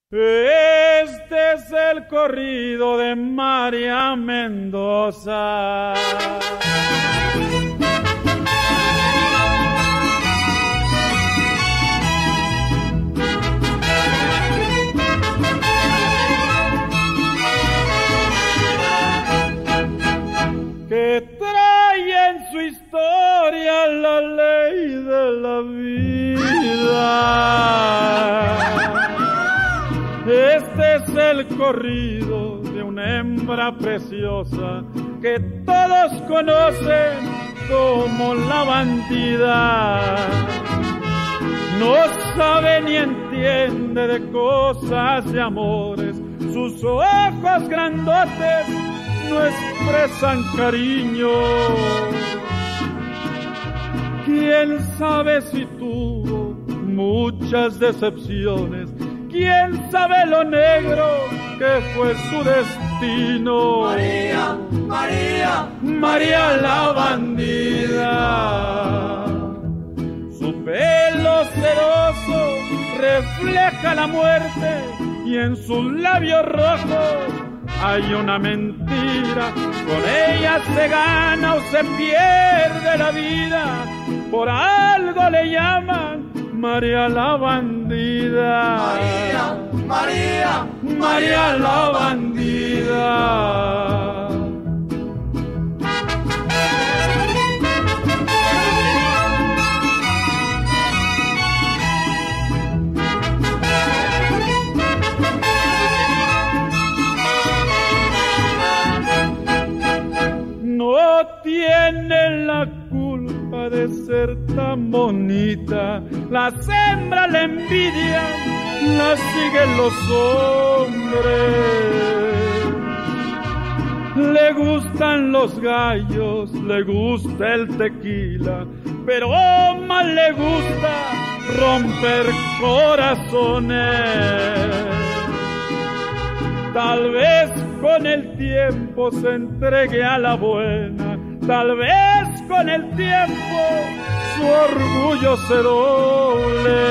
Este es el corrido de María Mendoza. Que trae en su historia la ley de la vida. Este es el corrido de una hembra preciosa que todos conocen como la bandida. No sabe ni entiende de cosas de amores, sus ojos grandotes no expresan cariño. ¿Quién sabe si tuvo muchas decepciones? ¿Quién sabe lo negro que fue su destino? María, María, María la bandida. Su pelo sedoso refleja la muerte y en sus labios rojos hay una mentira. Con ella se gana o se pierde la vida. Por algo le llaman María la bandida. María, María, María la bandida. No tiene la culpa de ser tan bonita, las hembras la envidian, la siguen los hombres. Le gustan los gallos, le gusta el tequila, pero más le gusta romper corazones. Tal vez con el tiempo se entregue a la buena, tal vez con el tiempo su orgullo se doble.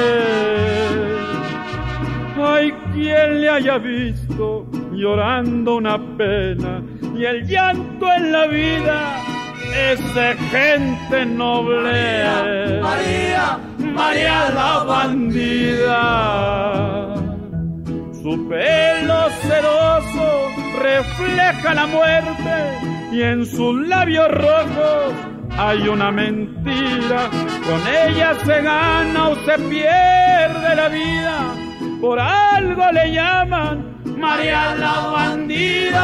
Hay quien le haya visto llorando una pena, y el llanto en la vida es de gente noble. María, María la bandida. Su pelo sedoso refleja la muerte y en sus labios rojos hay una mentira. Con ella se gana o se pierde la vida. Por algo le llaman María la bandida.